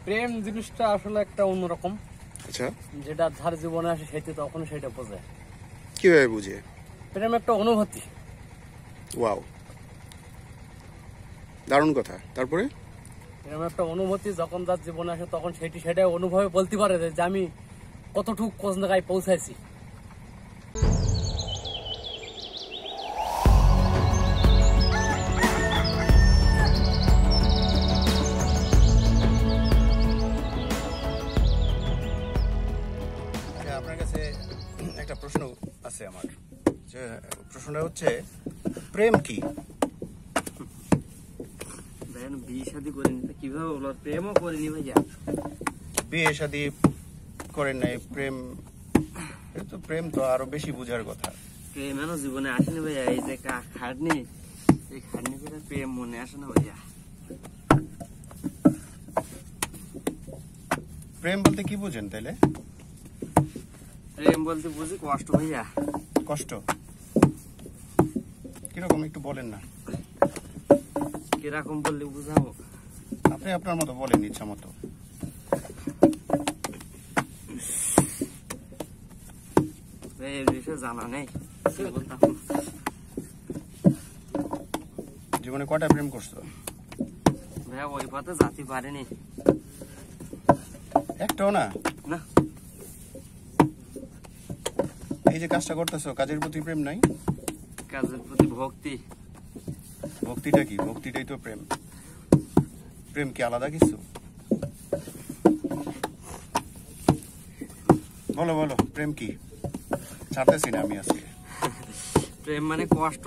প্রেম জিনিসটা আসলে একটা অন্যরকম। আচ্ছা, যেটা যার জীবনে আসে সেটা তখন সেটা বোঝে। কিভাবে বুঝে? প্রেম একটা অনুভূতি। ওয়াও, দারুণ কথা। তারপরে প্রেম একটা অনুভূতি, যখন যার জীবনে আসে তখন সেটাই অনুভবে বলতে পারে যে আমি কতটুকু কোন জায়গায় পৌঁছাইছি। আপনার কাছে একটা প্রশ্ন আছে আমার, যে প্রশ্নটা হচ্ছে প্রেম কি? বিয়ে শাদী করিনি কিভাবে বলো, প্রেমও করিনি ভাইয়া। বিয়ে শাদী করেন নাই, প্রেম তো প্রেম তো আরো বেশি বুঝার কথা। প্রেম এনো জীবনে আসেনি ভাইয়া, এই যে খাটনি, এই খাটনি করে প্রেম মনে আসে না ভাইয়া। প্রেম বলতে কি বুঝেন তাইলে? প্রেম বলতে বুঝি কষ্ট ভাইয়া। কষ্ট কিরকম একটু বলেন না? কিরকম বললে বুঝাবো? আপনি আপনার মতো বলেন, ইচ্ছা মতো। এই বিষয়ে জানা নেই, বলতাম। জীবনে কয়টা প্রেম করছো? ভাইয়া ওই পথে যেতে পারেনি। একটাও না? না। এই যে কাজটা করতেছো, কাজের প্রতি প্রেম নাই? কাজের প্রতি ভক্তি। ভক্তিটা কি? ভক্তিটাই তো প্রেম। প্রেম কি আলাদা কিছু? বলো বলো, প্রেম কি? ছাড়তেছি না আমি আজকে। প্রেম মানে কষ্ট।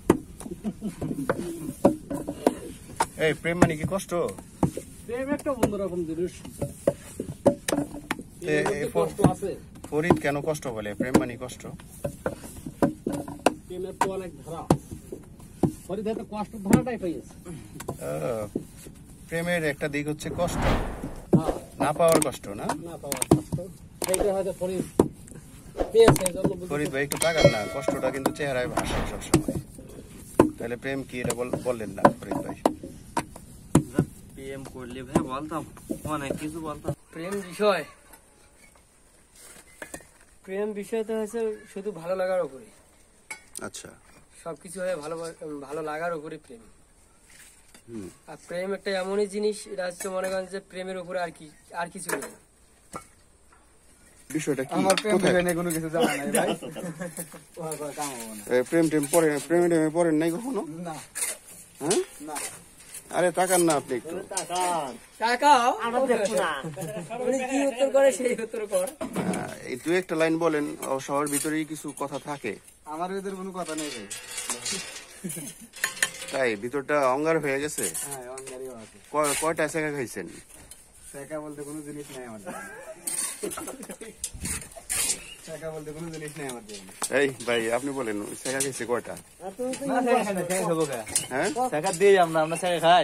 এই প্রেম মানে কি কষ্ট? প্রেম একটা অন্যরকম জিনিস। কষ্ট আছে। ফরিদ কেন কষ্ট বলে? প্রেম মানে কষ্ট? প্রেমের তো অনেক ধারা। ফরিদ হয়তো কষ্ট ধারাটাই পেয়েছে। প্রেমের একটা দিক হচ্ছে কষ্ট, হ্যাঁ, না পাওয়ার কষ্ট। না না পাওয়ার কষ্ট, সেইটা হয়তো ফরিদ পেয়েছে। ফরিদ ভাই একটু তাকান না, কষ্টটা কিন্তু চেহারায় ভাসে সবসময়। তাহলে প্রেম কি এটা বললেন না ফরিদ ভাই? প্রেম করলে ভাই বলতাম অনেক কিছু বলতাম। প্রেম বিষয় তো হচ্ছে শুধু ভালো লাগার উপরে। আচ্ছা, সবকিছু হয় ভালো লাগার উপরে প্রেম। আর প্রেম একটা এমনই জিনিস, এটা হচ্ছে মনে করেন যে প্রেমের উপরে আর কিছু নেই। বিষয়টা কি? আমার প্রেম বিষয় নিয়ে কোনো কিছু জানা নাই ভাই। প্রেম প্রেমে পড়েন নাই কখনো? না। হ্যাঁ? না। আরে তাকান না আপনি একটু। কি উত্তর করে সেই উত্তর কর। এই দু একটা লাইন বলেন, শহর ভিতরেই কিছু কথা থাকে। আমার ভিতরে কোনো কথা নেই ভাই। তাই ভিতরটা অঙ্গার হয়ে গেছে? হ্যাঁ, অঙ্গারিও আছে। কয়টা সেকা খাইছেন? শেখা বলতে কোনো জিনিস নাই আমার জীবনে। শেখা বলতে কোনো জিনিস নাই আমার জীবনে। এই ভাই আপনি বলেন, সেকা খাইছে কয়টা? হ্যাঁ, টাকা দিয়ে আমরা টাকা খাই।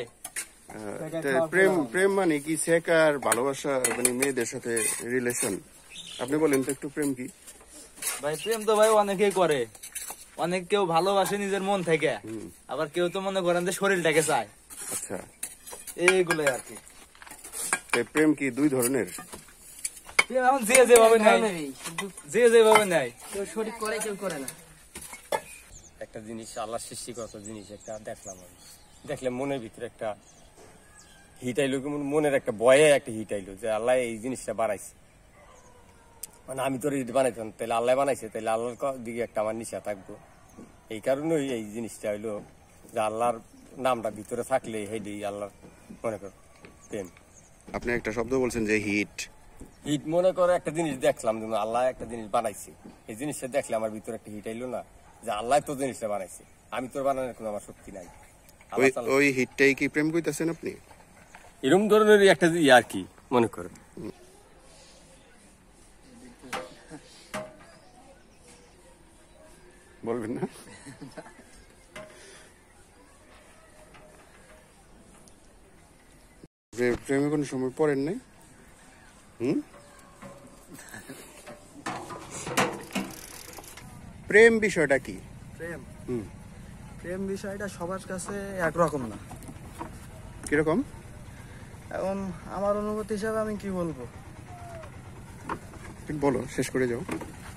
প্রেম মানে কি সেকার ভালোবাসা, মানে মেয়েদের সাথে রিলেশন? আপনি বলেন তো একটু, প্রেম কি? ভাই প্রেম তো ভাই অনেকেই করে, অনেক কেউ ভালোবাসে নিজের মন থেকে, আবার কেউ তো মনে করেন যে শরীরটাকে চায়। আচ্ছা, এইগুলোই আর কি। প্রেম কি দুই ধরনের? এখন যে যেভাবে নেয়, যে যেভাবে নেয়। কেউ শরীর করে, কেউ করে না। একটা জিনিস আল্লাহ সৃষ্টিগত জিনিস একটা দেখলাম আমি, দেখলে মনের ভিতরে একটা হিট আইলো, মনের একটা ভয়ে একটা হিট আইলো যে আল্লাহ এই জিনিসটা বানাইছে, মানে আমি তো বানাইতাম, তাহলে আল্লাহ বানাইছে, তাহলে আল্লাহর দিকে একটা আমার নিশা থাকবো। এই কারণেই এই জিনিসটা হইলো যে আল্লাহর নামটা ভিতরে থাকলে হেডি আল্লাহর মনে কর প্রেম। আপনি একটা শব্দ বলছেন যে হিট। হিট মনে করে একটা জিনিস দেখলাম, যেন আল্লাহ একটা জিনিস বানাইছে, এই জিনিসটা দেখলে আমার ভিতরে একটা হিট আইলো না, যে আল্লাহ তো জিনিসটা বানাইছে, আমি তো বানানোর কোনো আমার শক্তি নাই। ওই হিটটাই কি প্রেম কইতাছেন আপনি? এরকম ধরনের একটা আর কি মনে করে। বলবেন না? প্রেমে কোনো সময় পড়েন নাই? প্রেম বিষয়টা কি? প্রেম প্রেম বিষয়টা সবার কাছে একরকম না। কিরকম? এখন আমার অনুভূতি হিসাবে আমি কি বলবো, বলো, শেষ করে যাও,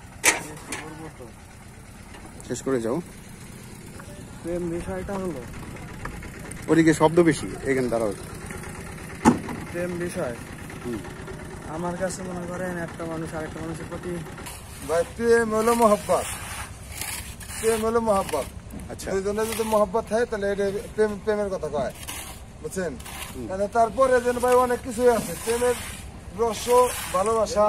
শেষ করে যাও। প্রেম বিষয়টা হলো, ওদিকে শব্দ বেশি, এখানে দাঁড়াও। প্রেম বিষয় আমার কাছে মনে করেন একটা মানুষ আরেকটা মানুষের প্রতি, ভাই প্রেম হলো মহব্বত, প্রেম হলো মহব্বত। আচ্ছা, দুজনে যদি মহব্বত হয় তাহলে এটা প্রেমের কথা কয়, বুঝছেন? মানে তারপরে যেন ভাই অনেক কিছুই আছে, প্রেমের রহস্য, ভালোবাসা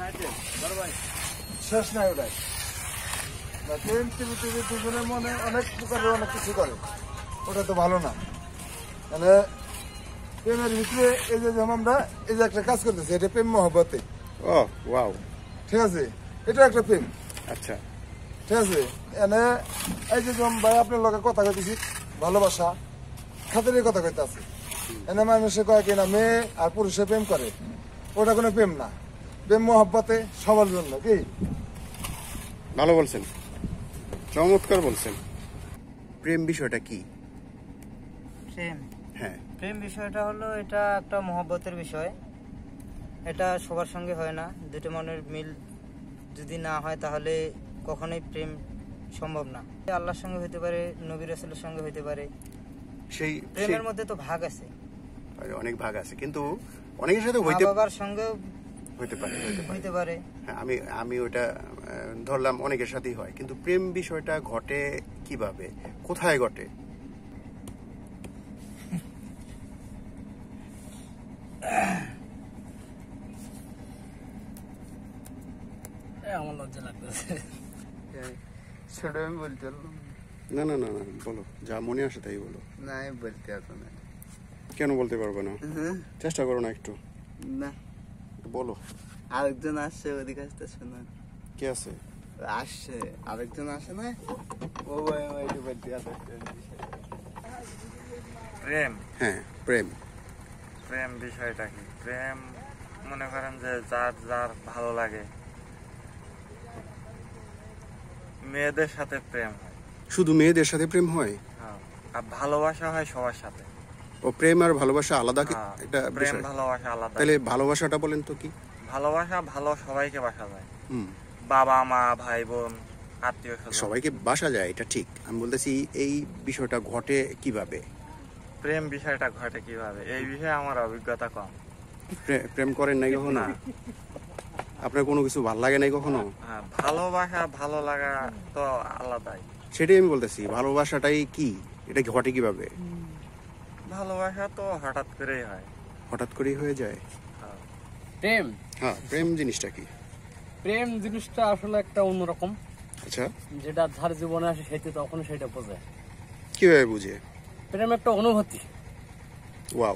শেষ নাই ওটাই। প্রেম পৃথিবী দুজনের মনে অনেক প্রকারের অনেক কিছু করে, ওটা তো ভালো না। মানে প্রেমের ভিতরে এই যে যেমন আমরা এই যে একটা কাজ করতেছি, এটা প্রেম মহব্বতে, ও ওয়াও, ঠিক আছে? এটা একটা প্রেম, আচ্ছা, ঠিক আছে? এনে এই যে যেমন ভাই আপনার লগে কথা কইতেছি, ভালোবাসা খাতিরের কথা কইতে আছে। এনে মানুষে কয় কিনা মেয়ে আর পুরুষে প্রেম করে, ওটা কোনো প্রেম না। প্রেম মহব্বতে সবার জন্য, কি ভালো বলছেন, চমৎকার বলছেন। প্রেম বিষয়টা কি? প্রেম হ্যাঁ, প্রেম বিষয়টা হলো, এটা একটা মহব্বতের বিষয়। এটা সবার সঙ্গে হয় না। দুটো মনের মিল যদি না হয় তাহলে কখনোই প্রেম সম্ভব না। আল্লাহর সঙ্গে হইতে পারে, নবী রাসূলের সঙ্গে হইতে পারে। সেই প্রেমের মধ্যে তো ভাগ আছে, অনেক ভাগ আছে, কিন্তু অনেকের সাথে মা হইতে বাবার সঙ্গে হইতে পারে, হইতে পারে। হ্যাঁ, আমি ওটা ধরলাম অনেকের সাথেই হয়, কিন্তু প্রেম বিষয়টা ঘটে কিভাবে, কোথায় ঘটে? আমার লজ্জা লাগতেছে। ছোট আমি বলতে পারলাম না না না না, বলো, যা মনে আসে তাই বলো। না, আমি বলতে পারবো না। কেন বলতে পারবে না? চেষ্টা করো না একটু, না, বলো। আরেকজন আসছে ওদিকে আসতে, শোনান কে আছে? আসছে আরেকজন আসে না, ও ভাই ওইটা বলতে আসছে। প্রেম, হ্যাঁ, প্রেম। প্রেম বিষয়টা কি? প্রেম মনে করেন যে যার যার ভালো লাগে, মেয়েদের সাথে প্রেম হয়, শুধু মেয়েদের সাথে প্রেম হয়? হ্যাঁ, আর ভালোবাসা হয় সবার সাথে। ও, প্রেম আর ভালোবাসা আলাদা হ্যাঁ, একটা প্রেম বিষয়। ভালোবাসা আলাদা। তাহলে ভালোবাসাটা বলেন তো কি? ভালোবাসা ভালো সবাইকে বাসা যায়, হুম, বাবা মা ভাই বোন আত্মীয় স্বজন। সবাইকে বাসা যায়, এটা ঠিক। আমি বলতেছি এই বিষয়টা ঘটে কিভাবে? প্রেম বিষয়টা ঘটে কিভাবে, এই বিষয়ে আমার অভিজ্ঞতা কম। প্রেম করেন নাই কখনো? না। আপনার কোনো কিছু ভাল লাগে নাই কখনো? হ্যাঁ, ভালোবাসা ভালো লাগা তো আলাদাই। সেটাই আমি বলতেছি, ভালোবাসাটাই কি, এটা ঘটে কিভাবে? ভালোবাসা তো হঠাৎ করেই হয়। হঠাৎ করেই হয়ে যায়? প্রেম হ্যাঁ, প্রেম জিনিসটা কি? প্রেম জিনিসটা আসলে একটা অন্যরকম, আচ্ছা, যেটা যার জীবনে আসে সেটা তখন সেটা বোঝে। কিভাবে বুঝে? প্রেম একটা অনুভূতি। ওয়াও,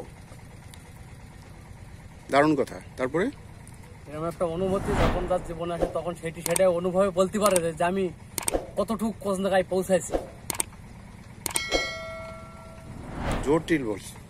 দারুণ কথা। তারপরে? প্রেম একটা অনুভূতি, যখন যার জীবনে আসে তখন সেটা অনুভবে বলতে পারে যে আমি কতটুকু কোন জায়গায় পৌঁছাইছি। জোর টিল বলছি।